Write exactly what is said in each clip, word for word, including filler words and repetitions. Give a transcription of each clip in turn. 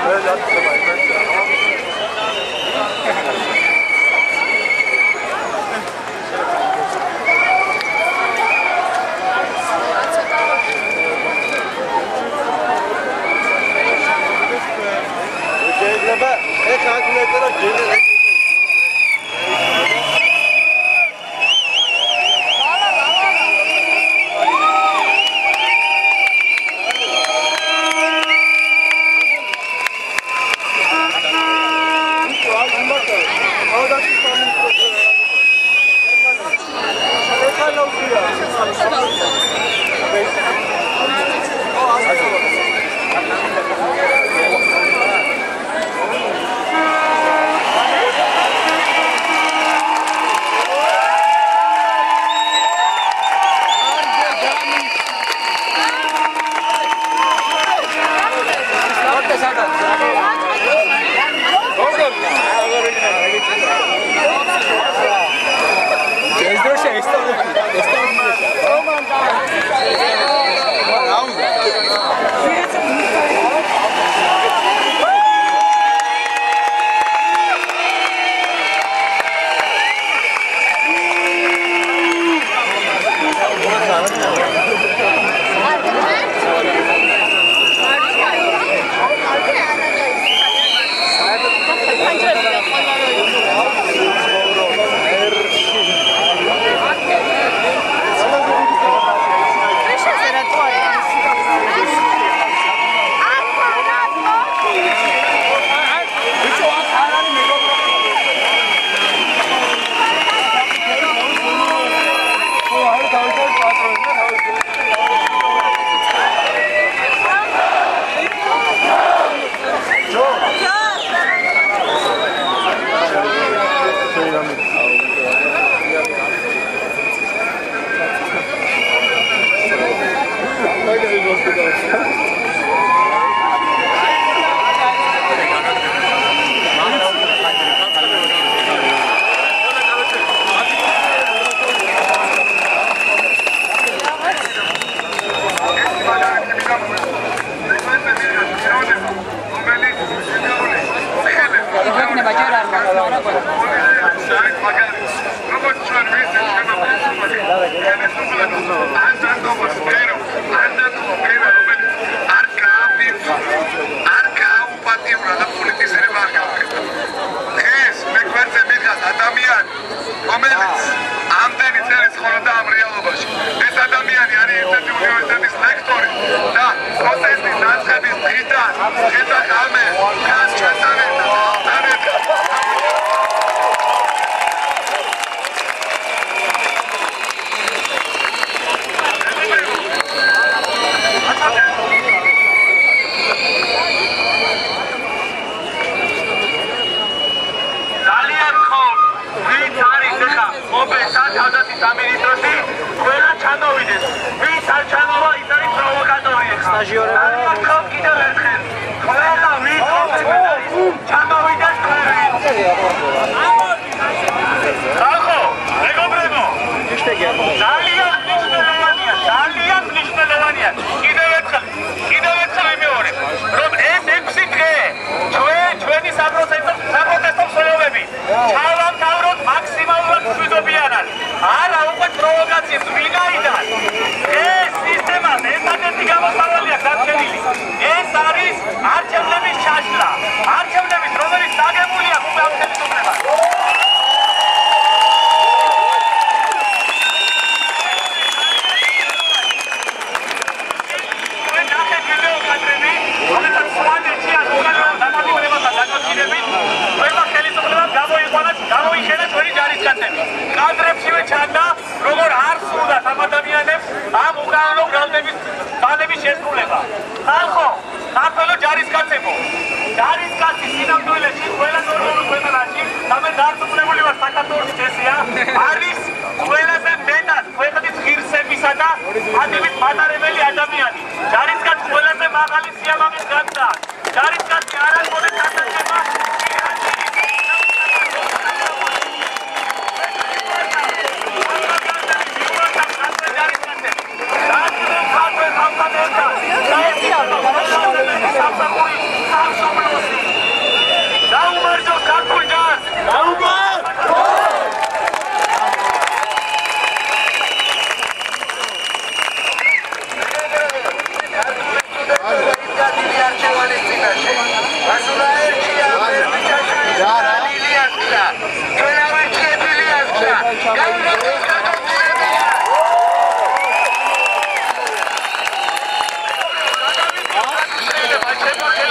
Samsung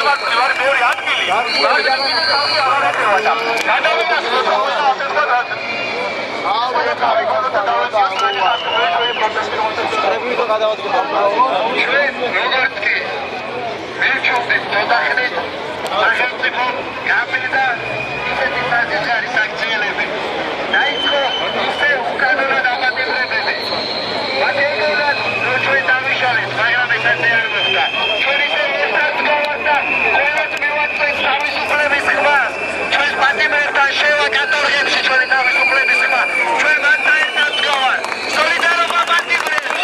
გამართული არის მეორე ადგილი. რადგან ხალხი აღარ ეტევადა. გადავიდას ყველა აფეთქდა. აუ, ეგარი გადავიდა. რეგულო გადავადგა. ჩვენ როგორც კი მერჩობდით დოდახნით სახელმწიფო გამედა ისეთი საზღვარი არის აქციელები. დაიწყო ისე უკანონო დამატებები. მაგერად ჩვენ დავიშალეთ, მაგრამ ეს ასე არ მოხდა. ჩვენ ისე ერთად გავარდა, ყველას მივაწვეთ თავისუფლების ხმას. ჩვენ პატიმერთან შევაკატორღებში ჩვენი თავისუფლების ხმა. ჩვენ მათთან ერთად გავართ. სოლიდარობა პატიმერში.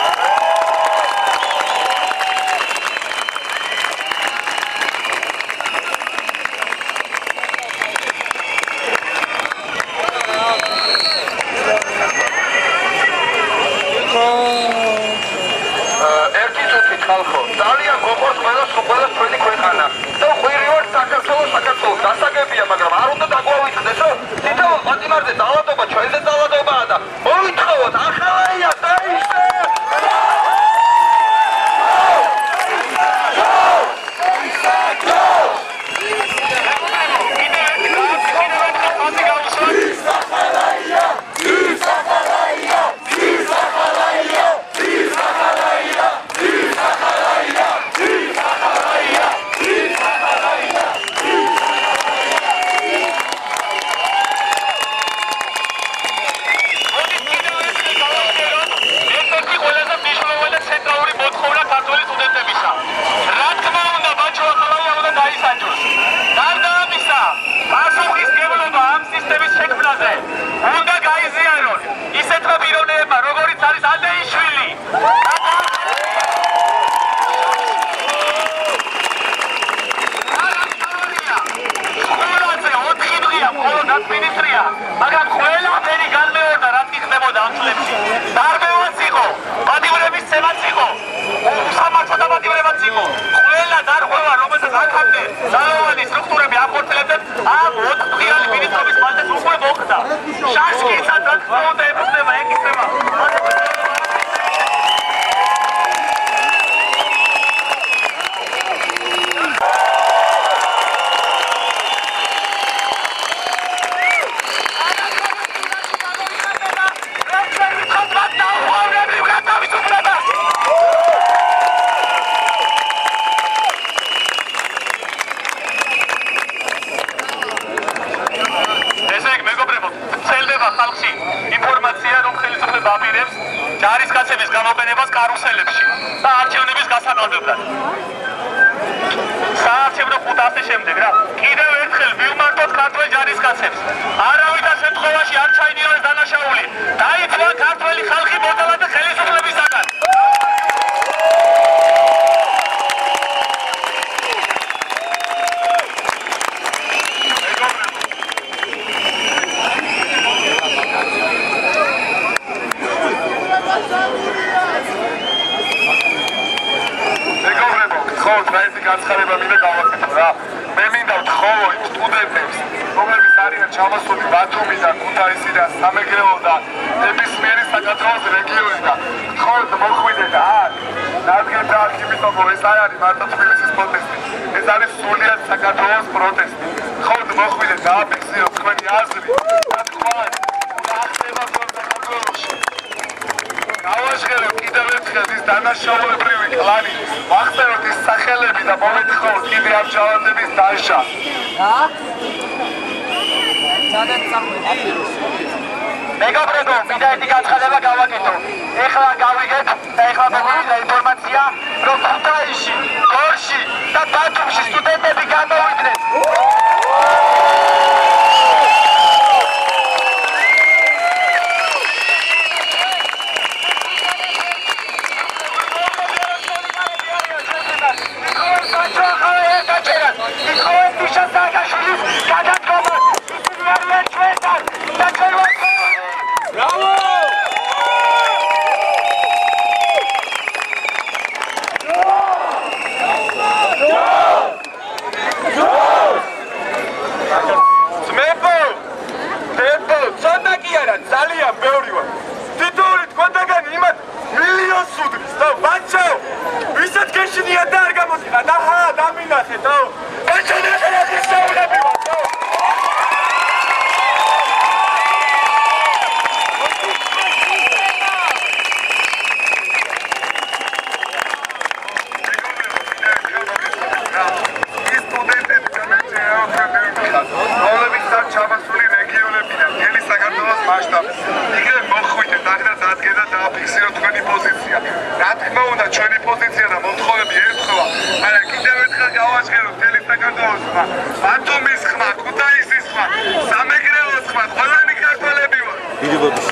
ხალხო, ძალიან გოყორთ ყველას ყველას თქვენი ქვეყანა. და ხვირივართ საქართველოს საქართველოს დასაგებია, მაგრამ არ უნდა დაგვავითხრდესო. თითოეულ პატიმარზე ძალადობა ჩვენზე ძალადობაა და მოვითხოვოთ ახალია დაიშე. მაგრამ ყველაფერი განმეორდა რაც ხდებოდა ამ წლებში. დარბევაც იყო, პატიმრების ცემაც იყო, უსამართლო დაპატიმრებაც იყო. ყველა დარღვევა, რომელსაც აქამდე ძალოვანი სტრუქტურები ახორციელებდნენ, ამ ოთხდღიანი მინისტრობის მანდატს უკვე მოხდა. შაშკიცად რა თქმა უნდა ეფუძნება, ეკისრება. ჯარისკაცების გამოყენებას კარუსელებში და არჩევნების გასაყალბებლად. საარჩევნო ხუთასის შემდეგ რა, კიდევ ერთხელ მივმართოთ ქართველ ჯარისკაცებს. არავითარ შემთხვევაში არ ჩაიდინოს დანაშაული. დაიწვა ქართველი ხალხი მოდალა და ხელისუფლებისაგან. განცხადება მინდა გავაკეთო რა. მე მინდა ვთხოვო იმ სტუდენტებს, რომლებიც არიან ჩამოსული ბათუმიდან, ქუთაისიდან, სამეგრელოდან, ნებისმიერი საქართველოს რეგიონიდან. ვთხოვოთ მოხვიდეთ აქ. ნადგეთ აქ, იმიტომ რომ ეს არ არის მარტო თბილისის პროტესტი. ეს არის სრულიად საქართველოს პროტესტი. ვთხოვოთ მოხვიდეთ, დააფიქსიროთ თქვენი აზრი. რა თქვა, რა ხდება საქართველოში. გავაჟღერებ კიდევ ერთხელ ის დანაშაულებრივი კლანი, ვახსენოთ ის სახელები და მოვეთხოვოთ კიდე ამ ჯავანდების დაშა. რა? მეგობრებო, მინდა ერთი განცხადება გავაკეთო. ეხლა გავიგეთ და ეხლა მოვიდა ინფორმაცია, რომ ქუთაისში, გორში და ბათუმში სტუდენტები გამოვიდნენ. Bravo! გააკეთო? ბაჭანახლა გისაუბრები ვართ. ჩამასული რეგიონებიდან მთელი საქართველოს მასშტაბით. იქნებ მოხვიდეთ, აღარ დადგება დააფიქსიროთ თქვენი პოზიცია. რა თქმა უნდა, ჩვენი პოზიცია და მოთხოვნები ერთხვა, მაგრამ კიდევ ერთხელ გავაჟღეროთ მთელი საქართველოს ხმა, ბათუმის ხმა, ქუთაისის ხმა, სამეგრელოს ხმა, ყველანი ქართველები ვარ. დიდი ბოდიში.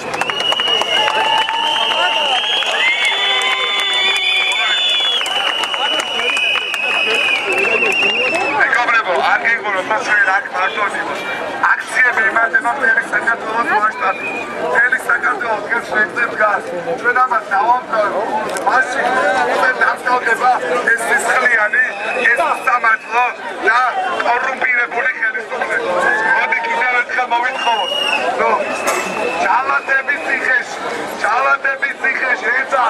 მეგობრებო, არ გიგულოთ მასვე რა ქართული აქციები იმართება მთელი საქართველოს მასშტაბით. მთელი საქართველოს გესწრებს დგას. ჩვენ ამას დავამთავრებთ. მასში უნდა დამთავრდება ეს სისხლიანი, ეს სამართლო და კორუმპირებული ხელისუფლება. მოდი კიდევ ერთხელ მოვითხოვოთ. ნუ, ჯალათების ციხეში, ჯალათების ციხეში ეცა.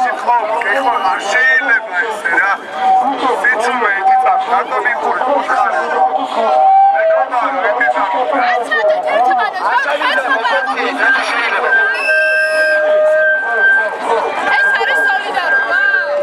სიტუაციაში ხო გეხო არ შეიძლება ესე რა სიცრუე ერთი წამს რატომ მიყური უთხარი მეგონა ერთი წამს ეს არის სოლიდარობა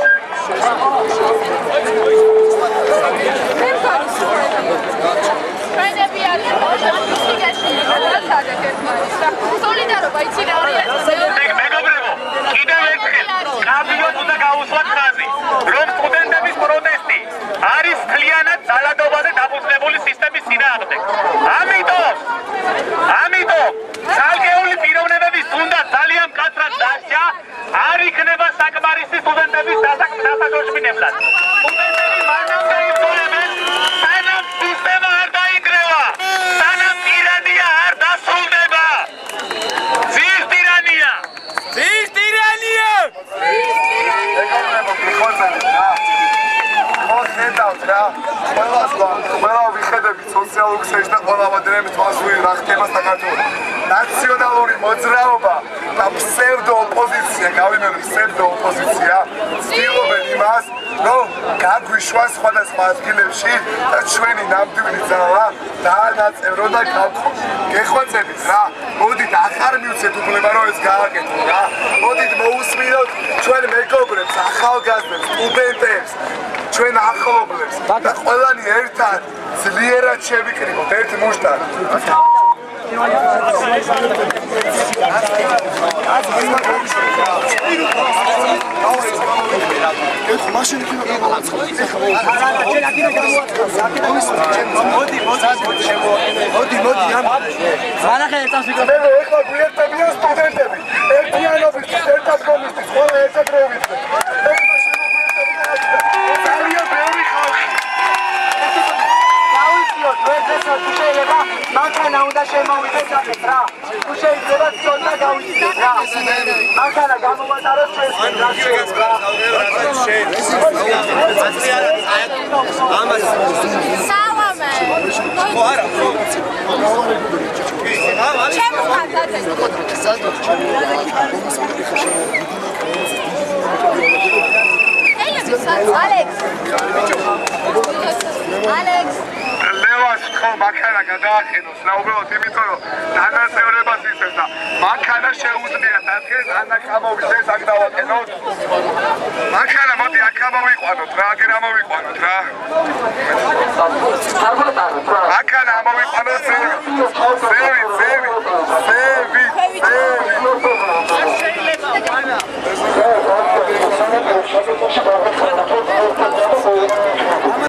ჩვენები არიან სიგაში გადასაგე ერთმანეთს და სოლიდარობა იცი რა არის მეგობრებო კიდევ ერთხელ კაბინეტს უნდა გაუსვათ ხაზი რომ სტუდენტების პროტესტი არის მთლიანად ძალადობაზე დაფუძნებული სისტემის წინააღმდეგ ამიტომ ამიტომ ძალგეული პიროვნებების თუნდაც ძალიან მკაცრად დასჯა არ იქნება საკმარისი სტუდენტების დასაჯოშმინებლად სტუდენტები მანამდე იბრძოლებენ სანამ სისტემა არ დაიკრევა სანამ ტირანია არ დასრულდება ძის ტირანია ძის ტირანია ეკონომიკო გიხოცებით რა ხო ხედავთ რა ყველას ყველა ვიხედებით სოციალურ ქსელში და ყველა მოდერნების თვალსაჩინო რა ხდება საქართველოში ნაციონალური მოძრაობა და ფსევდო ოპოზიცია გავიმეორებ ფსევდო ოპოზიცია ცდილობენ იმას რომ გაგვიშვა სხვადასხვა ადგილებში და ჩვენი ნამდვილი ძალა დაანაწევრონ და გავხო გეხვეწებით რა მოდით ახარ მივცეთ უფლება რომ ეს გააკეთო რა მოდით მოусმინოთ ჩვენ მეგობრებს ახალგაზრდებს სტუდენტებს ჩვენ ახლობლებს და ყველანი ერთად ძლიერად შევიკრიბოთ ერთ მუშტად მაშინ კი გამოვაცხოთ მოდი მოდი მოდი მანახე ერთად ვიკრიბოთ მე ეხლა გვიერთებიან სტუდენტები ერთიანობით ერთად კომისტის ყველა ერთად რევით ძალიან ბევრი ხალხი გავიწიოთ ვერცესო თუ შეიძლება მანქანა უნდა შემოვიდეს აქეთ რა თუ შეიძლება ცოტა გავიწიოთ რა მანქანა გამოვატაროთ ჩვენს სალამე ხო არა ჩემო ხანდაზე ალექს ალექს ლევას ხო მანქანა გადააყენოს რა უბრალოდ იმიტომ რომ დანაწევრებას იწევს და მანქანა შეუძლია დადგეს ანა გამოვიდეს აქ დავაყენოთ მანქანა მოდი აქ გამოვიყვანოთ რა აგერ ამოვიყვანოთ რა მანქანა ამოვიყვანოთ